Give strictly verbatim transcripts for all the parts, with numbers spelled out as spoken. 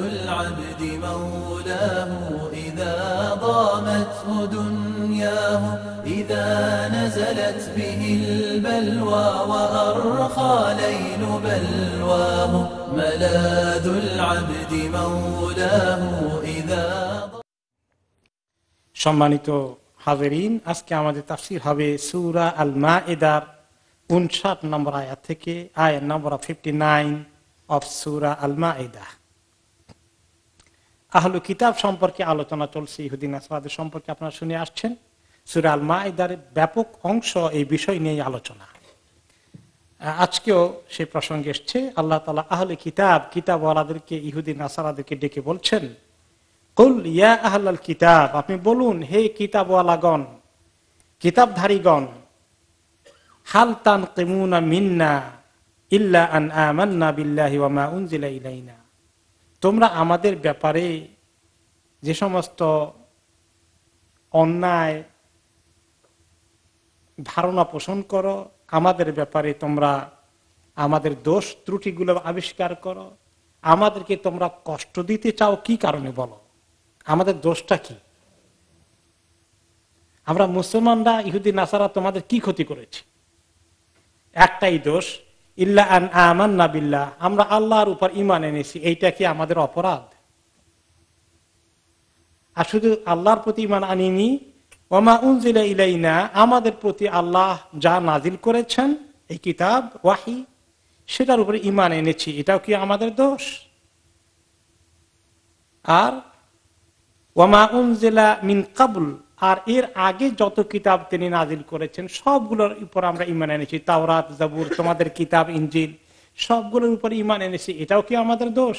العبد مولاه إذا ضامته دنياه إذا نزلت به البلوى وأرخى ليل بلواه ملاذ العبد مولاه إذا. সম্মানিত হাজেরিন, আজকে আমাদের তাফসীর হবে সূরা আল মাইদার উনষাট নম্বর আয়াত থেকে আয়াত নম্বর ফিফটি নাইন অফ সূরা আল মাইদা। আহলু কিতাব সম্পর্কে আলোচনা চলছে, ইহুদি নাসারাদের সম্পর্কে আপনারা শুনে আসছেন। সূরা আল মাইদার ব্যাপক অংশ এই বিষয় নিয়ে আলোচনা। আজকেও সেই প্রসঙ্গে এসছে। আল্লাহ তাআলা আহলে কিতাব, কিতাবওয়ালাদেরকে, ইহুদি নাসারাদেরকে ডেকে বলছেন, কুল ইয়া আহলাল কিতাব, আপনি বলুন হে কিতাবওয়ালাগণ, কিতাবধারীগণ, হাল তানকিমুনা মিন্না ইল্লা আন আমান্না বিল্লাহি ওয়া মা উনজিলা ইলাইনা, তোমরা আমাদের ব্যাপারে যে সমস্ত অন্যায় ধারণা পোষণ করো, আমাদের ব্যাপারে তোমরা আমাদের দোষ ত্রুটিগুলো আবিষ্কার করো, আমাদেরকে তোমরা কষ্ট দিতে চাও, কি কারণে বলো, আমাদের দোষটা কি? আমরা মুসলমানরা, ইহুদি নাসারা তোমাদের কি ক্ষতি করেছি? একটাই দোষ, ইল্লা আন আমান্না বিল্লাহ, আমরা আল্লাহর উপর ঈমান এনেছি, এইটা কি আমাদের অপরাধ? আর শুধু আল্লাহর প্রতি ঈমান আনিনি, ওয়া মা উনজিলা ইলাইনা, আমাদের প্রতি আল্লাহ যা নাজিল করেছেন এই কিতাব ওয়াহি, সেটার উপরে ঈমান এনেছি, এটাও কি আমাদের দোষ? আর ওয়া মা উনজিলা মিন ক্বাবল, আর এর আগে যত কিতাব তিনি নাজিল করেছেন সবগুলোর উপর আমরা ঈমান এনেছি, তাওরাত, জাবুর, তোমাদের কিতাব ইনজিল, সবগুলোর উপর ঈমান এনেছি, এটাও কি আমাদের দোষ?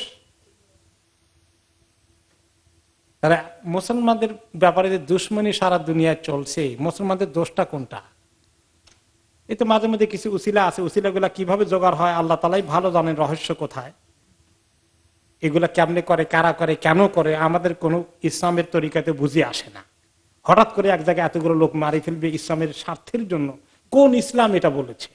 তারা মুসলমানদের ব্যাপারে যে দুশ্মনী সারা দুনিয়ায় চলছে, মুসলমানদের দোষটা কোনটা? এই তো মাঝে মধ্যে কিছু উসিলা আছে, উসিলাগুলা কিভাবে জোগাড় হয় আল্লাহ তাআলাই ভালো জানেন, রহস্য কোথায়, এগুলা কেমনে করে, কারা করে, কেন করে, আমাদের কোন ইসলামের তরিকাতে বুঝে আসে না। হঠাৎ করে এক জায়গায় এতগুলো লোক মারি ফেলবে ইসলামের স্বার্থের জন্য, কোন ইসলাম এটা বলেছে?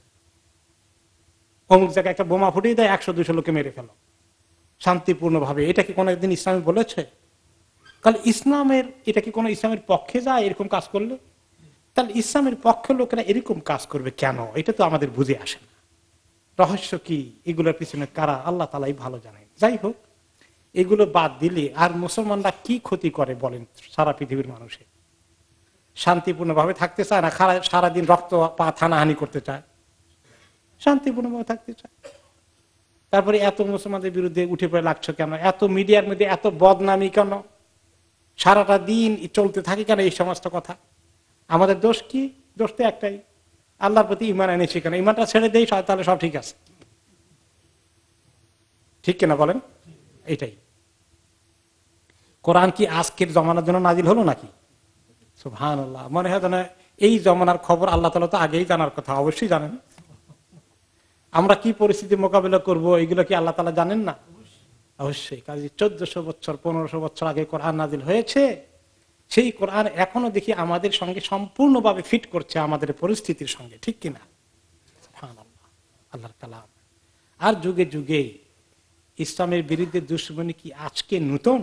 অমুক জায়গায় একটা বোমা ফুটিয়ে দেয়, একশো দুইশো লোকে মেরে ফেলো শান্তিপূর্ণ ভাবে, এটা কি কোনো একদিন ইসলামে বলেছে? তাহলে ইসলামের, এটা কি কোনো ইসলামের পক্ষে যায় এরকম কাজ করলে? তাহলে ইসলামের পক্ষে লোকেরা এরকম কাজ করবে কেন? এটা তো আমাদের বুঝে আসে না। রহস্য কি, এগুলোর পিছনে কারা, আল্লাহ তাআলাই ভালো জানেন। যাই হোক, এগুলো বাদ দিলে আর মুসলমানরা কি ক্ষতি করে বলেন? সারা পৃথিবীর মানুষে শান্তিপূর্ণভাবে থাকতে চায় না, সারাদিন রক্ত পা থানাহানি করতে চায়, শান্তিপূর্ণভাবে থাকতে চায়। তারপরে এত মুসলমানদের বিরুদ্ধে উঠে পড়ে লাগছে কেন? এত মিডিয়ার মধ্যে এত বদনামি কেন? সারাটা দিন চলতে থাকে কেন এই সমস্ত কথা? আমাদের দোষ কি? দোষ তো একটাই, আল্লাহর প্রতি ঈমান এনেছি কেন? ঈমানটা ছেড়ে দেই তাহলে সব ঠিক আছে, ঠিক কিনা বলেন? এটাই। কোরআন কি আজকের জমানার জন্য নাজিল হলো নাকি? সুবহানাল্লাহ, মনে হয় যেন এই জমানার খবর আল্লাহ তাআলা তো আগেই জানার কথা, অবশ্যই জানেন। আমরা কি পরিস্থিতি মোকাবিলা করব এগুলো কি আল্লাহ তাআলা জানেন না? অবশ্যই। কাজে চোদ্দশো বছর পনেরোশো বছর আগে কোরআন নাজিল হয়েছে, সেই কোরআন এখনো দেখি আমাদের সঙ্গে সম্পূর্ণভাবে ফিট করছে, আমাদের পরিস্থিতির সঙ্গে, ঠিক কিনা? সুবহানাল্লাহ, আল্লাহর কালাম। আর যুগে যুগে ইসলামের বিরুদ্ধে দুশ্মনী কি আজকে নতুন?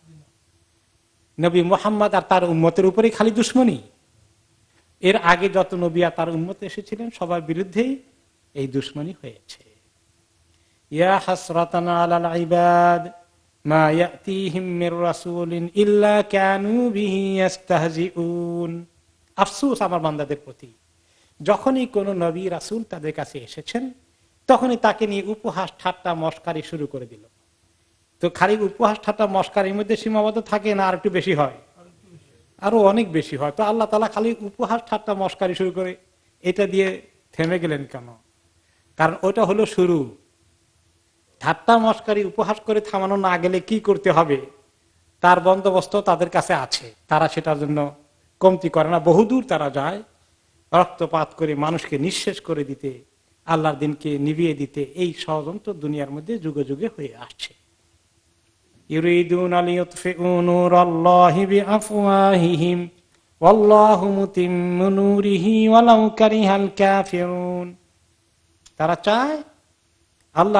নবী মুহাম্মদ আর তার উম্মতের উপরে খালি দুশ্মনী? এর আগে যত নবী আর তার উম্মত এসেছিলেন সবার বিরুদ্ধেই এই দুশ্মনী হয়েছে। ইয়া হাসরাতান আলাল ইবাদ মা ইয়াতিহিম মির রাসূলিন ইল্লা কানু বিহি ইস্তাহজিউন। আফসোস আমার বান্দাদের প্রতি, যখনই কোন নবী রাসূল তাদের কাছে এসেছেন তখনই তাকে নিয়ে উপহাস ঠাট্টা মশকারি শুরু করে দিল। তো খালি উপহাস ঠাট্টা মশকারির মধ্যে সীমাবদ্ধ থাকে না, আর একটু বেশি হয়, আরো অনেক বেশি হয়। তো আল্লাহ তাআলা খালি উপহাস ঠাট্টা মশকারি শুরু করে, এটা দিয়ে থেমে গেলেন কেন? কারণ ওটা হলো শুরু। ঠাট্টা মশকারি উপহাস করে থামানো না গেলে কি করতে হবে তার বন্দোবস্ত তাদের কাছে আছে, তারা সেটার জন্য কমতি করে না, বহুদূর তারা যায় রক্তপাত করে মানুষকে নিঃশেষ করে দিতে, আল্লাহর দিনকে নিভিয়ে দিতে। এই ষড়যন্ত্র দুনিয়ার মধ্যে যুগে যুগে হয়ে আসছে। ইউরিদুনা লিইউতফিউ নূরাল্লাহি বিআফওয়াহিহিম ওয়াল্লাহু মুতিম্মু নূরিহি ওয়ালাউ কারিহাল কাফিরুন। তারা চায় আল্লাহর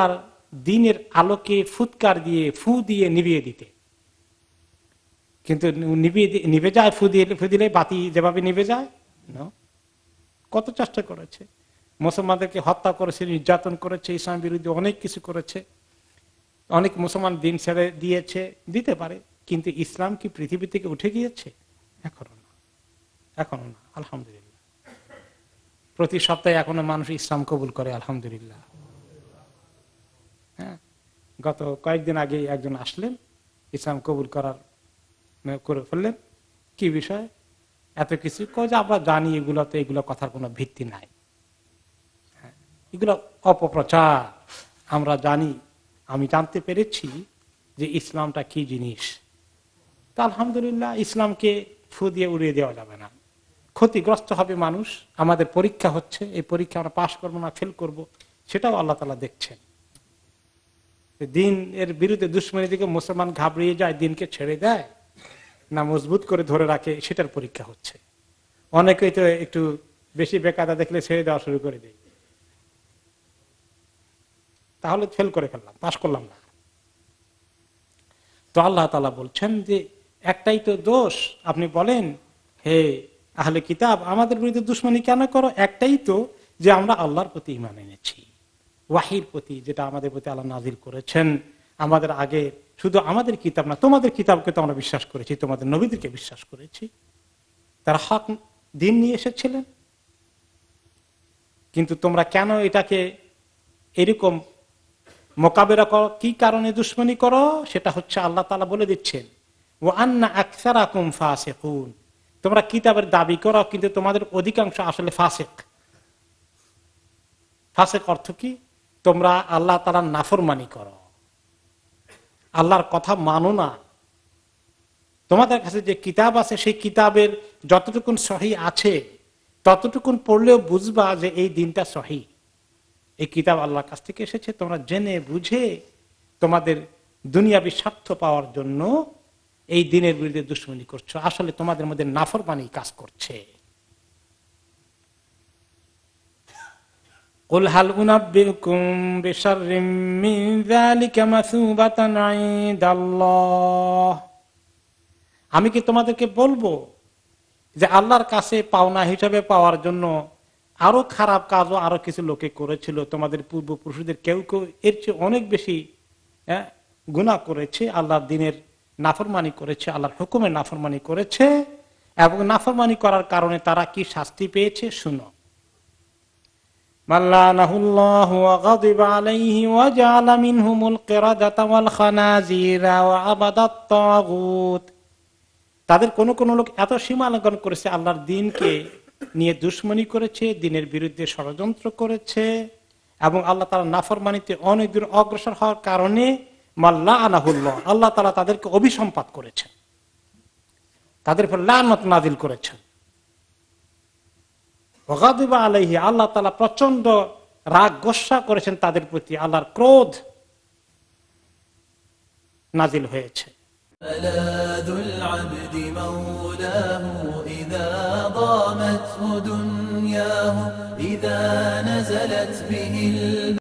দিনের আলোকে ফুৎকার দিয়ে ফু দিয়ে নিভিয়ে দিতে, কিন্তু নিভিয়ে নিভে যায় ফু দিয়ে ফু দিলে বাতি যেভাবে নিভে যায়। কত চেষ্টা করেছে, মুসলমানদেরকে হত্যা করেছে, নির্যাতন করেছে, ইসলাম বিরুদ্ধে অনেক কিছু করেছে, অনেক মুসলমান দিন ছেড়ে দিয়েছে, দিতে পারে, কিন্তু ইসলাম কি পৃথিবী থেকে উঠে গিয়েছে? এখনো না, এখনো না। আলহামদুলিল্লাহ, প্রতি সপ্তাহে এখনো মানুষ ইসলাম কবুল করে, আলহামদুলিল্লাহ। হ্যাঁ, গত কয়েকদিন আগে একজন আসলেন, ইসলাম কবুল করার করে ফেললেন। কি বিষয়? এত কিছু কয় যে আমরা জানি এগুলোতে, এগুলো কথার কোনো ভিত্তি নাই, এগুলো অপপ্রচার, আমরা জানি। আমি জানতে পেরেছি যে ইসলামটা কি জিনিস। তা আলহামদুলিল্লাহ, ইসলামকে ফু দিয়ে উড়িয়ে দেওয়া যাবে না, ক্ষতিগ্রস্ত হবে মানুষ। আমাদের পরীক্ষা হচ্ছে, এই পরীক্ষা আমরা পাশ করবো না ফেল করব, সেটাও আল্লাহ তাআলা দেখছেন। দিন এর বিরুদ্ধে দুশ্মনী দিকে মুসলমান ঘাবড়িয়ে যায়, দিনকে ছেড়ে দেয় না মজবুত করে ধরে রাখে, সেটার পরীক্ষা হচ্ছে। অনেকেই তো একটু বেশি বেকায়দা দেখলে ছেড়ে দেওয়া শুরু করে দেয়, তাহলে ফেল করে ফেললাম, পাশ করলাম না। তো আল্লাহ তাআলা বলছেন যে একটাই তো দোষ, আপনি বলেন হে আহলে কিতাব আমাদের বিরুদ্ধে দুশমনী কেন করো? একটাই তো, যে আমরা আল্লাহর প্রতি ঈমান এনেছি, ওয়াহির প্রতি, যেটা আমাদের প্রতি আল্লাহ নাযিল করেছেন। আমাদের আগে শুধু আমাদের কিতাব না, তোমাদের কিতাবকে তো আমরা বিশ্বাস করেছি, তোমাদের নবীদেরকে বিশ্বাস করেছি, তারা হক দিন নিয়ে এসেছিলেন। কিন্তু তোমরা কেন এটাকে এরকম মোকাবেলা করো, কি কারণে দুশমনী করো? সেটা হচ্ছে আল্লাহ তাআলা বলে দিচ্ছেন, ওয়া আন্না আকসারাকুম ফাসিকুন, তোমরা কিতাবের দাবি করো কিন্তু তোমাদের অধিকাংশ আসলে ফাসিক। ফাসিক অর্থ কি? তোমরা আল্লাহ তাআলার নাফরমানি করো, আল্লাহর কথা মানো না। তোমাদের কাছে যে কিতাব আছে সেই কিতাবের যতটুকুন সহি আছে ততটুকুন পড়লেও বুঝবা যে এই দিনটা সহি, এই কিতাব আল্লাহর কাছ থেকে এসেছে। তোমরা জেনে বুঝে তোমাদের দুনিয়াবী স্বার্থ পাওয়ার জন্য এই দিনের বিরুদ্ধে দুশমনী করছো, আসলে তোমাদের মধ্যে নাফরমানি কাজ করছে। কুল হাল উনাব্বিউকুম বিশাররিম মিন যালিকা মাসুবাতান ইনদাল্লাহ, আমি কি তোমাদেরকে বলবো যে আল্লাহর কাছে পাওনা হিসাবে পাওয়ার জন্য আরো খারাপ কাজও আরো কিছু লোকে করেছিল, তোমাদের পূর্বপুরুষদের কেউ কেউ এর চেয়ে অনেক বেশি গুনাহ করেছে, আল্লাহর দিনের নাফরমানি করেছে, আল্লাহর হুকুমের নাফরমানি করেছে, এবং নাফরমানি করার কারণে তারা কি শাস্তি পেয়েছে শুনো। মাল্লানাহুল্লাহু ওয়া গাদিবা আলাইহি ওয়া জাআলা মিনহুমুল কিরাদাতা ওয়াল খানাজিরা ওয়া আবাদাত তাগুত, তাদের কোন কোন লোক এত সীমা লঙ্ঘন করেছে, আল্লাহর দ্বীনকে নিয়ে দুশমনী করেছে, দ্বীনের বিরুদ্ধে ষড়যন্ত্র করেছে, এবং আল্লাহ তাআলা নাফরমানিতে অনেক দূর অগ্রসর হওয়ার কারণে মাল্লানাহুল্লাহ, আল্লাহ তাআলা তাদেরকে অভিসম্পাত করেছেন, তাদের উপর লানত নাযিল করেছেন। ওয়া গাদিবা আলাইহি, আল্লাহ তাআলা প্রচন্ড রাগ গোসা করেছেন তাদের প্রতি, আল্লাহর ক্রোধ নাযিল হয়েছে। ملاذ العبد مولاه إذا ضامته دنياه إذا نزلت به